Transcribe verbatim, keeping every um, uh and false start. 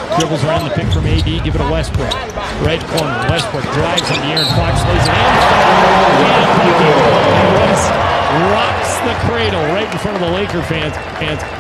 Dribbles around the pick from A D. Give it to Westbrook. Right corner. Westbrook drives in the air and Fox lays it in. Rocks the cradle right in front of the Laker fans. fans.